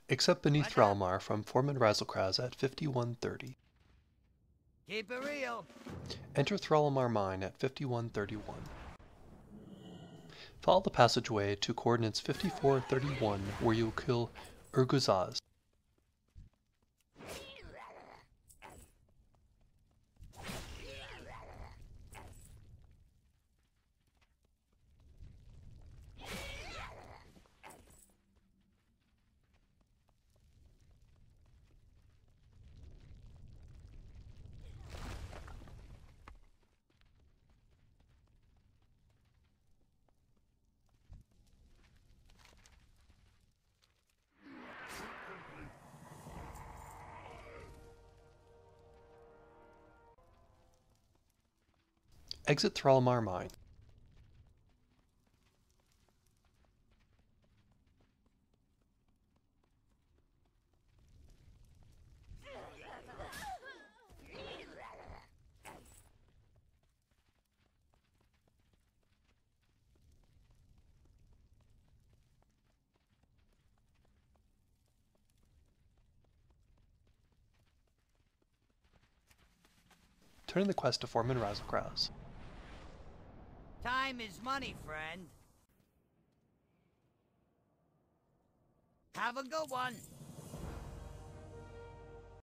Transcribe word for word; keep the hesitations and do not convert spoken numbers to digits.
Except beneath Thrallmar from Foreman Razelcraz at fifty-one thirty. Keep it real. Enter Thrallmar Mine at fifty-one thirty-one. Follow the passageway to coordinates fifty-four thirty-one where you'll kill URGA'ZZ. Exit Thrallmar Mine. Turn in the quest to Foreman Razelcraz. Time is money, friend. Have a good one.